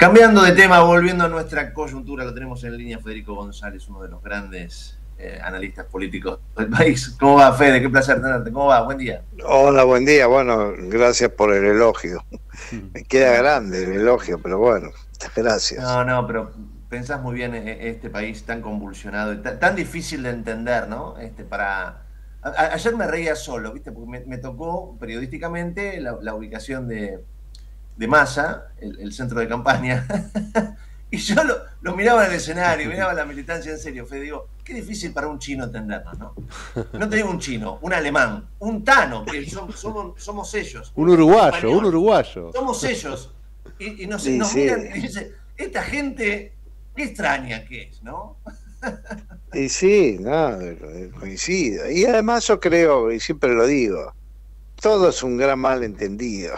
Cambiando de tema, volviendo a nuestra coyuntura, lo tenemos en línea Federico González, uno de los grandes analistas políticos del país. ¿Cómo va, Fede? Qué placer tenerte. ¿Cómo va? Buen día. Hola, buen día. Bueno, gracias por el elogio. Me queda No, grande el elogio, pero bueno, gracias. no, pero pensás muy bien este país tan convulsionado y tan difícil de entender, ¿no? Ayer me reía solo, ¿viste? Porque me tocó periodísticamente la ubicación de Massa, el centro de campaña. Y yo lo miraba en el escenario, miraba la militancia en serio, Fede, digo, qué difícil para un chino entendernos, ¿no? No te digo un chino, un alemán, un tano, que somos ellos, Un un uruguayo, un español, uruguayo. somos ellos. Y Sí, nos sí, miran y dicen, esta gente, qué extraña que es, ¿no? y sí, no, coincido. Y además yo creo, y siempre lo digo, todo es un gran malentendido,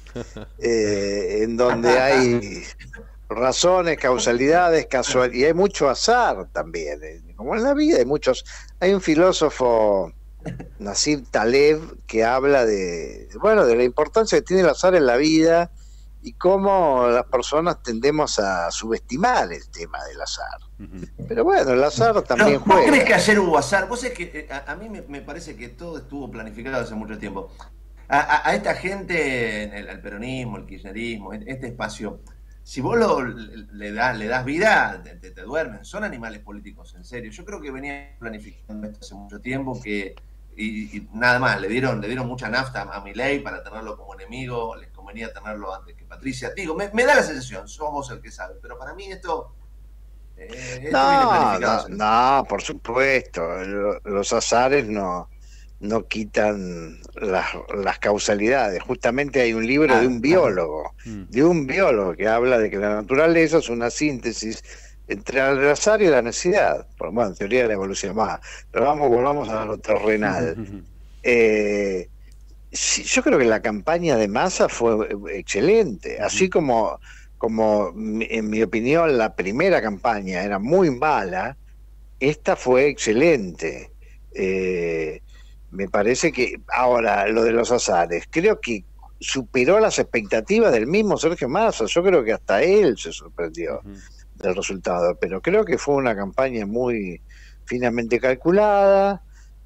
en donde hay razones, causalidades, y hay mucho azar también, como en la vida hay muchos. Hay un filósofo, Nassim Taleb, que habla bueno, de la importancia que tiene el azar en la vida y cómo las personas tendemos a subestimar el tema del azar. Pero bueno, el azar también Pero, ¿vos crees que juega. ayer hubo azar? Vos es que a mí me parece que todo estuvo planificado hace mucho tiempo. A esta gente, al peronismo, el kirchnerismo, este espacio, si vos le das vida, te duermen. Son animales políticos, en serio. Yo creo que venía planificando esto hace mucho tiempo, y nada más, le dieron mucha nafta a Milei para tenerlo como enemigo, les convenía tenerlo antes que Patricia. Digo, me da la sensación, sos vos el que sabe, pero para mí esto viene No, planificado no, hace mucho. no, por supuesto. Los azares no quitan las causalidades. Justamente hay un libro Claro, claro. de un biólogo que habla de que la naturaleza es una síntesis entre el azar y la necesidad. Bueno, teoría de la evolución más. Pero volvamos a lo terrenal. Eh, sí, yo creo que la campaña de Massa fue excelente, así como en mi opinión la primera campaña era muy mala, esta fue excelente. Eh, Me parece que ahora lo de los azares, creo que superó las expectativas del mismo Sergio Massa. Yo creo que hasta él se sorprendió del resultado, pero creo que fue una campaña muy finamente calculada,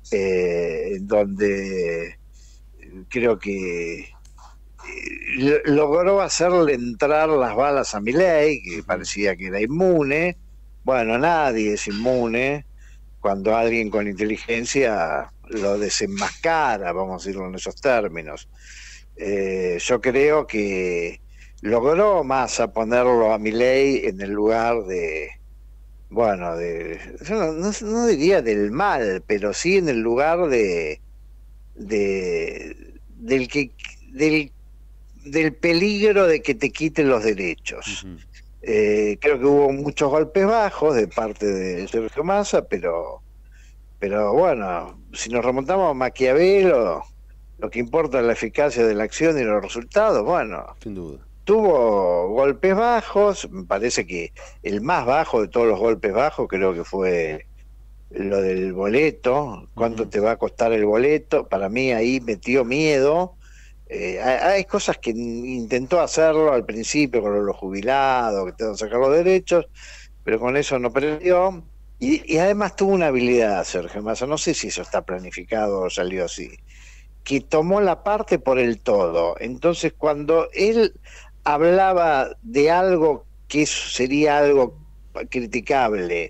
donde creo que logró hacerle entrar las balas a Milei, que parecía que era inmune. Bueno, nadie es inmune cuando alguien con inteligencia lo desenmascara, vamos a decirlo en esos términos. Yo creo que logró Massa ponerlo a Milei en el lugar bueno, yo no diría del mal, pero sí en el lugar del que del, del peligro de que te quiten los derechos. Creo que hubo muchos golpes bajos de parte de Sergio Massa, pero bueno, si nos remontamos a Maquiavelo, lo que importa es la eficacia de la acción y los resultados. Bueno, Sin duda. tuvo golpes bajos, me parece que el más bajo de todos los golpes bajos creo que fue lo del boleto. ¿Cuánto te va a costar el boleto? Para mí ahí metió miedo. Hay cosas que intentó hacerlo al principio con los jubilados, que te van a sacar los derechos, pero con eso no perdió. Y además tuvo una habilidad, Sergio Massa, no sé si eso está planificado o salió así, que tomó la parte por el todo. Entonces, cuando él hablaba de algo que sería algo criticable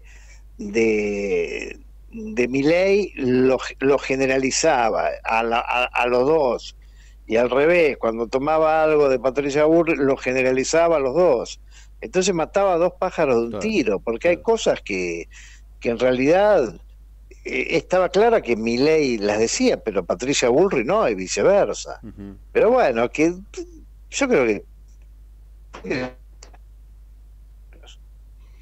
de Milei, lo generalizaba a los dos. Y al revés, cuando tomaba algo de Patricia Burr, lo generalizaba a los dos. Entonces mataba a dos pájaros de un Claro, tiro, porque hay claro. cosas que en realidad estaba clara que Milei las decía, pero Patricia Bullrich no, y viceversa. Pero bueno, que yo creo que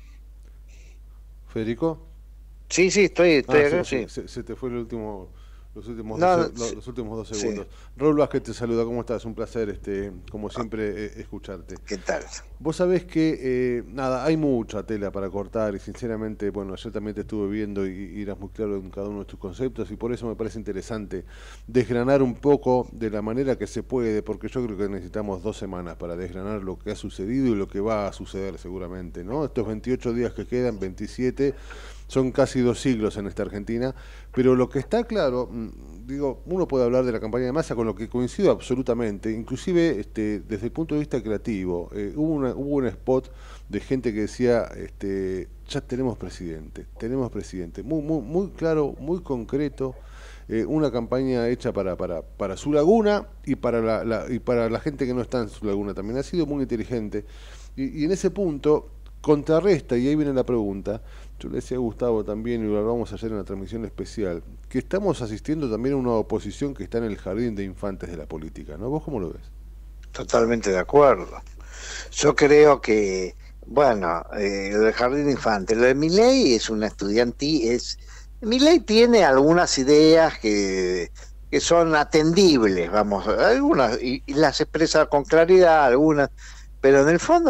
¿Federico? sí, sí, estoy Ah, acá, sí. se te fue el último. No, los últimos 2 segundos. sí, Raúl Vázquez te saluda, ¿cómo estás? Un placer, como siempre, escucharte. ¿qué tal? Vos sabés que, nada, hay mucha tela para cortar y sinceramente, bueno, ayer también te estuve viendo y eras muy claro en cada uno de tus conceptos y por eso me parece interesante desgranar un poco de la manera que se puede, porque yo creo que necesitamos 2 semanas para desgranar lo que ha sucedido y lo que va a suceder seguramente, ¿no? Estos 28 días que quedan, 27, son casi 2 siglos en esta Argentina, pero lo que está claro, digo, uno puede hablar de la campaña de Massa con lo que coincido absolutamente, inclusive desde el punto de vista creativo, hubo un spot de gente que decía, ya tenemos presidente, muy claro, muy concreto, una campaña hecha para su laguna y para la gente que no está en su laguna también, ha sido muy inteligente, y en ese punto contrarresta, y ahí viene la pregunta. Yo le decía a Gustavo también, y lo hablamos ayer en la transmisión especial, que estamos asistiendo también a una oposición que está en el jardín de infantes de la política, ¿no? ¿Vos cómo lo ves? Totalmente de acuerdo. Yo creo que, bueno, lo del jardín de infantes, lo de Milei es una Milei tiene algunas ideas que son atendibles, vamos, algunas, y las expresa con claridad, algunas, pero en el fondo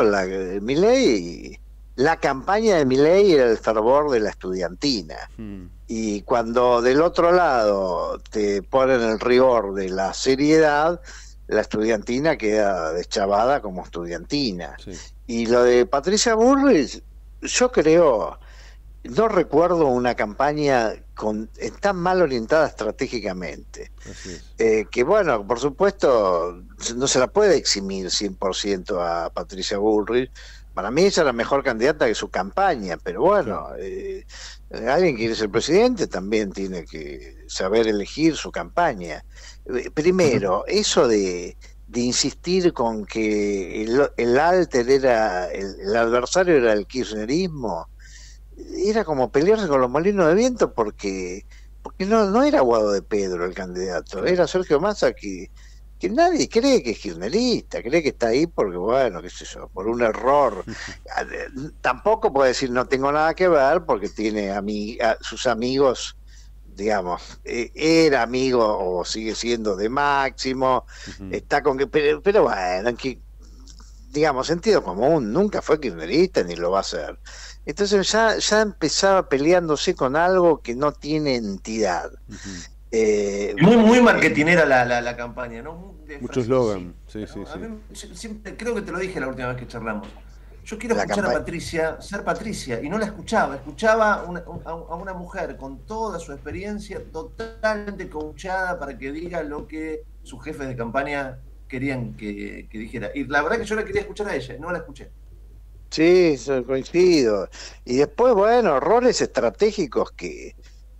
la campaña de Milei era el fervor de la estudiantina. Y cuando del otro lado te ponen el rigor de la seriedad, la estudiantina queda deschavada como estudiantina. Sí. Y lo de Patricia Bullrich, yo creo, no recuerdo una campaña tan mal orientada estratégicamente. Así es. Que bueno, por supuesto, no se la puede eximir 100% a Patricia Bullrich. Para mí ella es la mejor candidata de su campaña, pero bueno, claro. Alguien que quiere ser presidente también tiene que saber elegir su campaña. Primero, eso de insistir con que el alter era, el adversario era el kirchnerismo, era como pelearse con los molinos de viento porque no era Guado de Pedro el candidato, era Sergio Massa que nadie cree que es kirchnerista, cree que está ahí porque, bueno, qué sé yo, por un error. Tampoco puede decir no tengo nada que ver porque tiene sus amigos, digamos, era amigo o sigue siendo de Máximo, está con que, pero bueno, digamos, sentido común, nunca fue kirchnerista ni lo va a ser. Entonces ya empezaba peleándose con algo que no tiene entidad. Muy marketinera la campaña, ¿no? Mucho eslogan, sí. A mí, siempre, creo que te lo dije la última vez que charlamos. Yo quiero escuchar a Patricia, ser Patricia, y no la escuchaba. Escuchaba a una mujer con toda su experiencia totalmente coachada para que diga lo que sus jefes de campaña querían que dijera. Y la verdad que yo la quería escuchar a ella, no la escuché. Sí, coincido. Y después, bueno, roles estratégicos que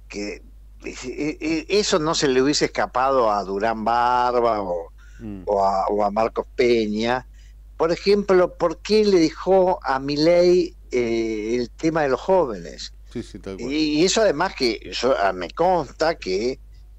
eso no se le hubiese escapado a Durán Barba o a Marcos Peña. Por ejemplo, ¿por qué le dejó a Milei el tema de los jóvenes? Sí, tal cual. Y eso además que me consta que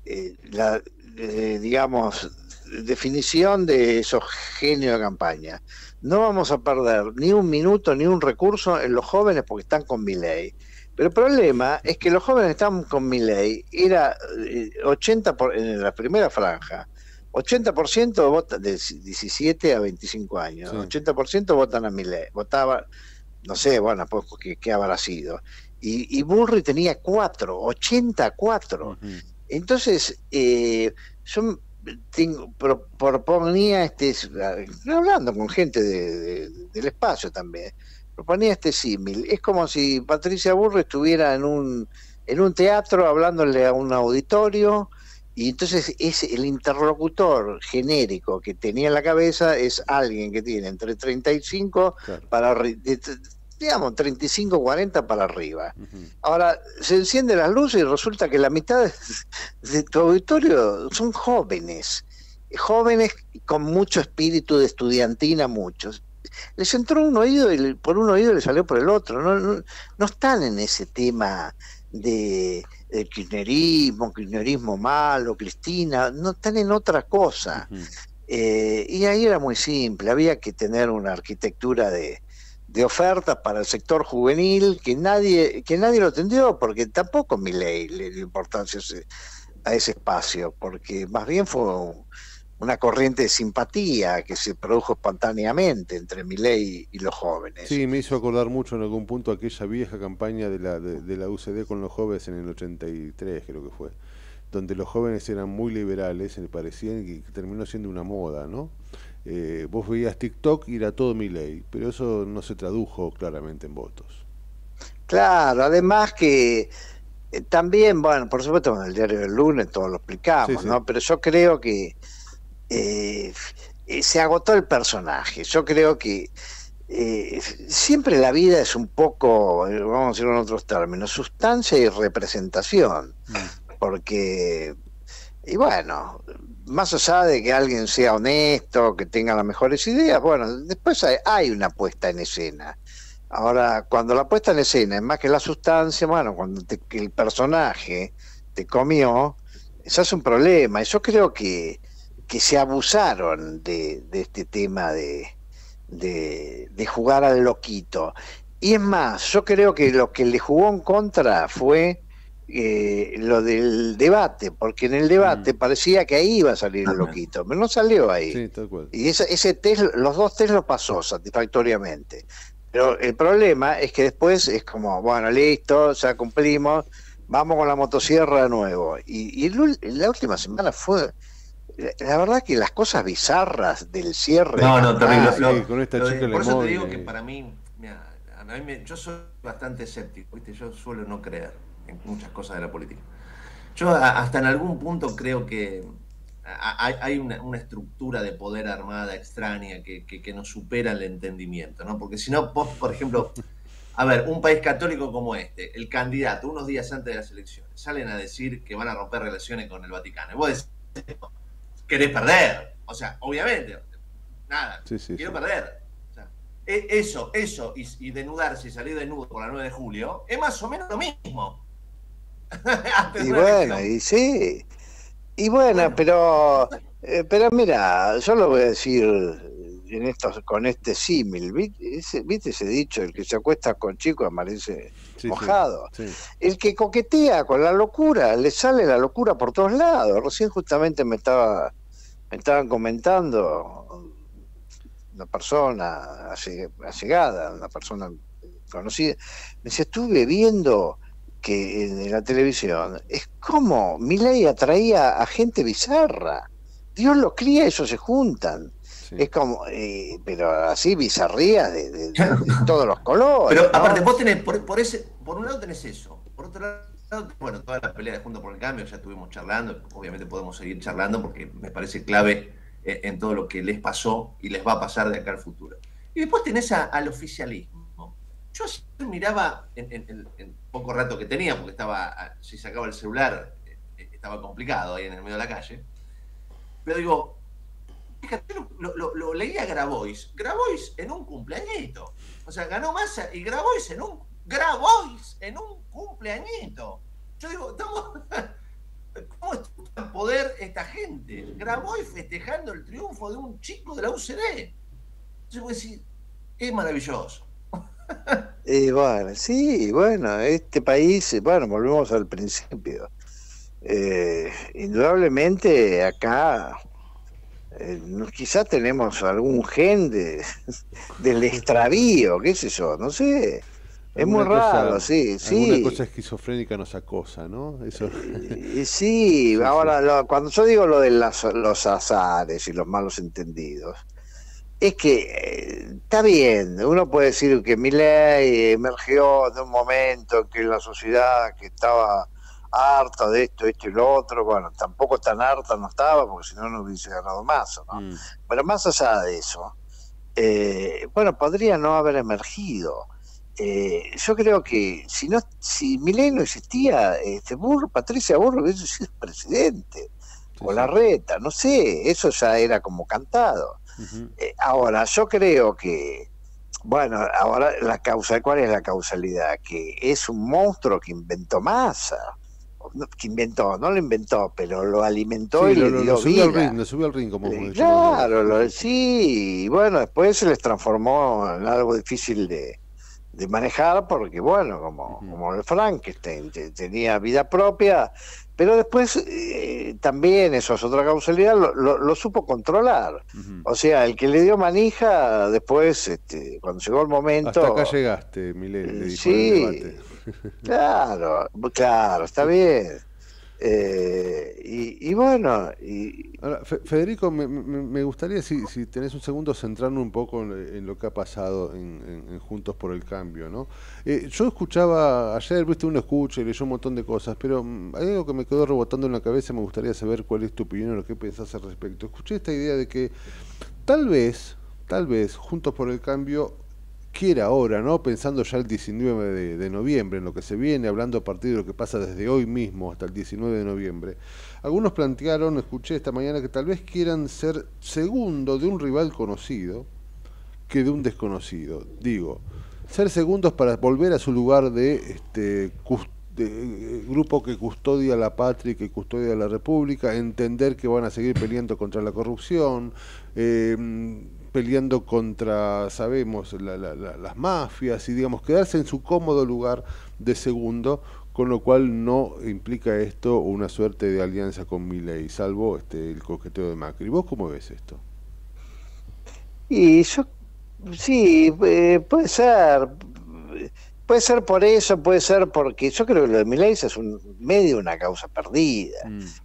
digamos, definición de esos genios de campaña. No vamos a perder ni un minuto ni un recurso en los jóvenes porque están con Milei. Pero el problema es que los jóvenes están con Milei, era 80% en la primera franja, 80% votan de 17 a 25 años, sí. 80% votan a Milei, votaba, no sé, bueno, pues ¿qué habrá sido? Y Bullrich tenía 84. Entonces, yo proponía hablando con gente del espacio también, proponía este símil. Es como si Patricia Bullrich estuviera en un teatro hablándole a un auditorio, y entonces es el interlocutor genérico que tenía en la cabeza es alguien que tiene entre 35 claro. Digamos 35, 40 para arriba. Ahora se encienden las luces y resulta que la mitad de tu auditorio son jóvenes con mucho espíritu de estudiantina, muchos. Les entró un oído y por un oído le salió por el otro. No están en ese tema de kirchnerismo malo, Cristina, no están en otra cosa. Y ahí era muy simple, había que tener una arquitectura de ofertas para el sector juvenil que nadie lo atendió, porque tampoco Milei le dio importancia. a ese espacio, porque más bien fue una corriente de simpatía que se produjo espontáneamente entre Milei y los jóvenes. Sí, me hizo acordar mucho en algún punto aquella vieja campaña de la UCD con los jóvenes en el 83, creo que fue, donde los jóvenes eran muy liberales, me parecían, y terminó siendo una moda, ¿no? Vos veías TikTok y era todo Milei, pero eso no se tradujo claramente en votos. Claro, además que también, bueno, por supuesto en el diario del lunes todo lo Sí, explicamos, sí. ¿no? Pero yo creo que eh, se agotó el personaje. Yo creo que siempre la vida es un poco, vamos a decirlo en otros términos, sustancia y representación, Mm. porque, y bueno, más allá de que alguien sea honesto, que tenga las mejores ideas, bueno, después hay una puesta en escena. Ahora, cuando la puesta en escena es más que la sustancia, bueno, que el personaje te comió, eso es un problema. Y yo creo que se abusaron de este tema de jugar al loquito. Y es más, yo creo que lo que le jugó en contra fue lo del debate, porque en el Mm. debate parecía que ahí iba a salir el loquito, pero no salió ahí. Sí, tal cual. Y ese test, los dos test los pasó satisfactoriamente. Pero el problema es que después es como, bueno, listo, ya cumplimos, vamos con la motosierra de nuevo. Y la última semana fue, la verdad que las cosas bizarras del cierre de No, no, terrible. campaña. Sí, con esta chica Por eso te Lemoyne. digo que para mí, mira, yo soy bastante escéptico, ¿viste? Yo suelo no creer en muchas cosas de la política. Yo hasta en algún punto creo que hay una estructura de poder armada extraña que nos supera el entendimiento, ¿no? Porque si no, vos, por ejemplo, a ver, un país católico como este, el candidato, unos días antes de las elecciones, salen a decir que van a romper relaciones con el Vaticano. Y vos decís, querés perder. O sea, obviamente, nada, Sí, sí, quiero sí. perder. O sea, eso y denudarse y salir desnudo por la 9 de julio es más o menos lo mismo. Antes de Y una bueno, elección. y sí, y bueno, Bueno, pero mira, yo lo voy a decir en con este símil, ¿viste ese dicho? El que se acuesta con chico amanece Sí, sí, mojado. sí. El que coquetea con la locura, le sale la locura por todos lados. Recién justamente me estaban comentando una persona allegada, una persona conocida, me decía, estuve viendo que en la televisión es como Milei atraía a gente bizarra. Dios los cría, ellos se juntan. Sí. Es como, pero así bizarrías de todos los colores, pero ¿no? aparte, vos tenés, por un lado tenés eso, por otro lado, bueno, toda la pelea de Juntos por el Cambio, ya estuvimos charlando, obviamente podemos seguir charlando porque me parece clave en todo lo que les pasó y les va a pasar de acá al futuro. Y después tenés al oficialismo. Yo miraba en poco rato que tenía, porque si sacaba el celular, estaba complicado ahí en el medio de la calle, pero digo, fíjate, lo leía a Grabois. Grabois en un cumpleañito. O sea, ganó Massa y Grabois en un cumpleañito. Yo digo, ¿cómo está en poder esta gente? Grabois festejando el triunfo de un chico de la UCD. Yo voy a decir, es maravilloso. Y bueno, sí, bueno, este país, bueno, volvemos al principio. Indudablemente acá quizás tenemos algún gen del extravío, qué sé yo, no sé. Es muy raro, sí, Alguna cosa sí. esquizofrénica nos acosa, ¿no? Eso. Sí, Sí, sí. ahora cuando yo digo lo de los azares y los malos entendidos, es que está bien, uno puede decir que Milei emergió de un momento en que la sociedad que estaba harta de esto y lo otro, bueno, tampoco tan harta no estaba, porque si no, no hubiese ganado más, ¿no? Mm. Pero más allá de eso, bueno, podría no haber emergido. Yo creo que si Milei no existía, Patricia Burro hubiese sido presidente, Sí, o sí. Larreta, no sé, eso ya era como cantado. Ujú. Ahora, yo creo que, bueno, ahora ¿cuál es la causalidad? Que es un monstruo que inventó Massa, que inventó, no lo inventó, pero lo alimentó Sí, y le dio vida. lo subió al ring, como hemos dicho alguna vez. Claro, Sí, sí. sí, y bueno, después se les transformó en algo difícil de manejar, porque bueno, como el Frankenstein tenía vida propia, pero después también, eso es otra causalidad, lo supo controlar. O sea, el que le dio manija, después, cuando llegó el momento... Hasta acá llegaste, Milei, le dijo en el debate. Claro, está bien. Y bueno... Ahora, Federico, me gustaría, si tenés un segundo, centrarnos un poco en lo que ha pasado en Juntos por el Cambio, ¿no? Yo escuchaba, ayer, viste, uno escucha y leyó un montón de cosas, pero hay algo que me quedó rebotando en la cabeza, me gustaría saber cuál es tu opinión o lo que pensás al respecto. Escuché esta idea de que tal vez, Juntos por el Cambio quiera ahora, ¿no? Pensando ya el 19 de noviembre, en lo que se viene, hablando a partir de lo que pasa desde hoy mismo hasta el 19 de noviembre. Algunos plantearon, escuché esta mañana, que tal vez quieran ser segundo de un rival conocido que de un desconocido. Digo, ser segundos para volver a su lugar de grupo que custodia la patria y que custodia la república, entender que van a seguir peleando contra la corrupción, peleando contra, sabemos, las mafias, y digamos, quedarse en su cómodo lugar de segundo, con lo cual no implica esto una suerte de alianza con Milei, salvo el coqueteo de Macri. ¿Vos cómo ves esto? Y yo, sí, puede ser por eso, puede ser porque yo creo que lo de Milei es medio una causa perdida.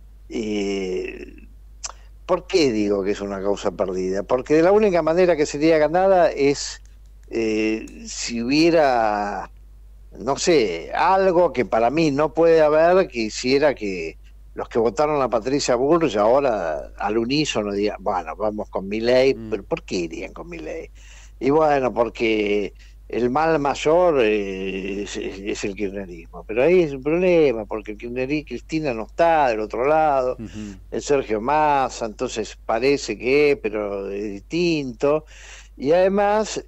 ¿Por qué digo que es una causa perdida? Porque de la única manera que sería ganada es si hubiera, no sé, algo que para mí no puede haber, que hiciera que los que votaron a Patricia Bullrich ahora al unísono digan, bueno, vamos con Milei. ¿Pero por qué irían con Milei? Y bueno, porque el mal mayor es el kirchnerismo, pero ahí es un problema, porque Cristina no está del otro lado, el Sergio Massa, entonces parece pero es distinto, y además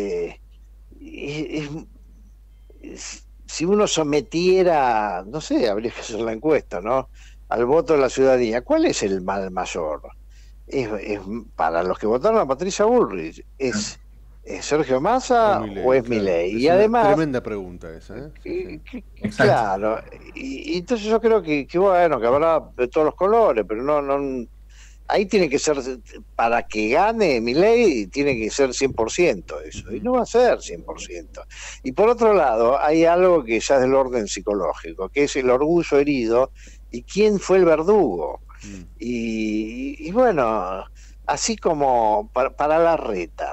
si uno sometiera, no sé, habría que hacer la encuesta, ¿no?, al voto de la ciudadanía, ¿cuál es el mal mayor? Es para los que votaron a Patricia Bullrich, ¿es Sergio Massa o es Milei? Es y además, tremenda pregunta esa, ¿eh? Sí. Claro, y entonces yo creo que bueno, que habrá de todos los colores, pero no ahí tiene que ser, para que gane Milei, tiene que ser 100% eso, y no va a ser 100%. Y por otro lado, hay algo que ya es del orden psicológico, que es el orgullo herido, y quién fue el verdugo. Y bueno, así como para la reta,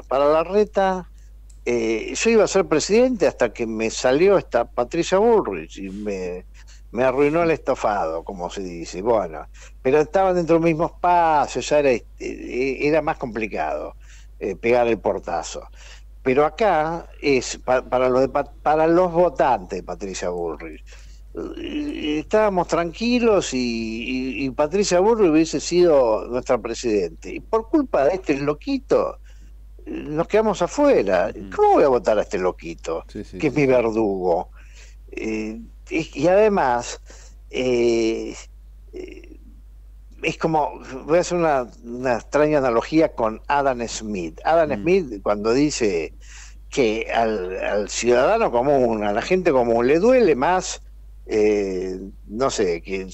yo iba a ser presidente hasta que me salió esta Patricia Bullrich y me arruinó el estofado, como se dice. Bueno, pero estaban dentro de los mismos pasos, ya era más complicado pegar el portazo. Pero acá es para los votantes de Patricia Bullrich. Estábamos tranquilos y Patricia Bullrich hubiese sido nuestra presidente. Y por culpa de este loquito nos quedamos afuera. ¿Cómo voy a votar a este loquito? Que es mi verdugo. Y además, es como, voy a hacer una extraña analogía con Adam Smith. Adam Smith, cuando dice que al ciudadano común, a la gente común, le duele más, no sé, que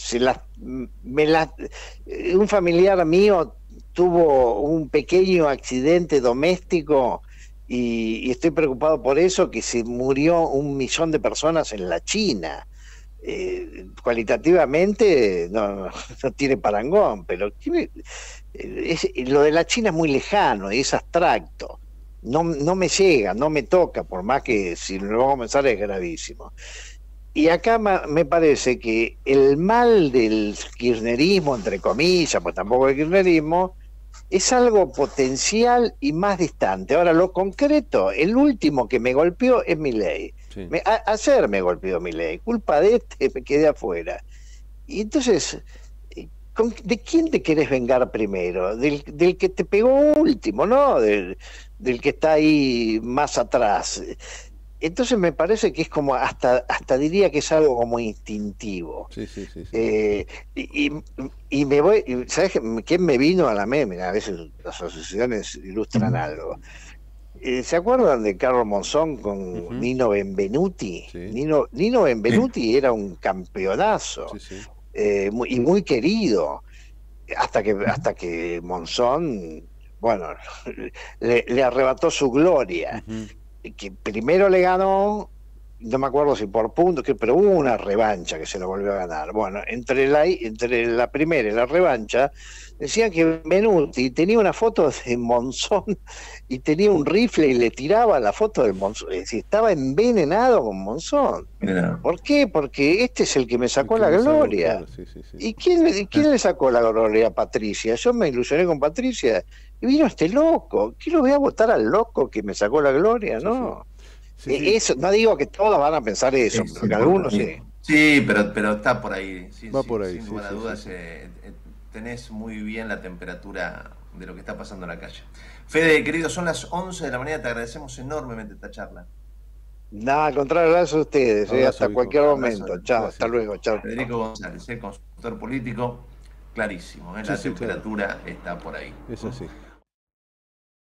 un familiar mío tuvo un pequeño accidente doméstico y estoy preocupado por eso, que se murió 1 millón de personas en la China. Cualitativamente no tiene parangón, pero lo de la China es muy lejano, es abstracto, no me llega, no me toca, por más que si lo vamos a pensar es gravísimo. Y acá me parece que el mal del kirchnerismo, entre comillas, pues tampoco el kirchnerismo, es algo potencial y más distante. Ahora, lo concreto, el último que me golpeó es Milei. Sí. Ayer me golpeó Milei, culpa de me quedé afuera. Y entonces, ¿de quién te querés vengar primero? Del que te pegó último, ¿no? Del que está ahí más atrás. Entonces me parece que es como, hasta diría que es algo como instintivo. Sí. Y me voy, ¿sabes quién me vino a la mente? A veces las asociaciones ilustran algo. ¿Se acuerdan de Carlos Monzón con Nino Benvenuti? Sí. Nino Benvenuti era un campeonazo, Sí, sí. y muy querido, hasta que Monzón, bueno, le arrebató su gloria, que primero le ganó, no me acuerdo si por puntos, pero hubo una revancha que se lo volvió a ganar. Bueno, entre la primera y la revancha, decían que Benvenuti tenía una foto de Monzón y tenía un rifle y le tiraba la foto del Monzón, es decir, estaba envenenado con Monzón. Mira. ¿Por qué? Porque este es el que me sacó la gloria. Claro, sí, sí, sí. ¿Y quién le sacó la gloria a Patricia? Yo me ilusioné con Patricia y vino este loco. ¿Qué lo voy a votar al loco que me sacó la gloria? Sí, No. Sí, sí. Eso, no digo que todos van a pensar eso, pero que algunos sí. Sí, pero está por ahí. Sí, Va por ahí, sin sí, lugar a sí, dudas, sí. tenés muy bien la temperatura de lo que está pasando en la calle. Fede, querido, son las 11 de la mañana, te agradecemos enormemente esta charla. Nada, al contrario, gracias a ustedes. Abrazo, Hasta viejo. cualquier Abrazo. momento. Chao, Gracias. hasta luego. Chao. Federico González, consultor político, clarísimo, Sí, la sí, claro. temperatura está por ahí. Es así.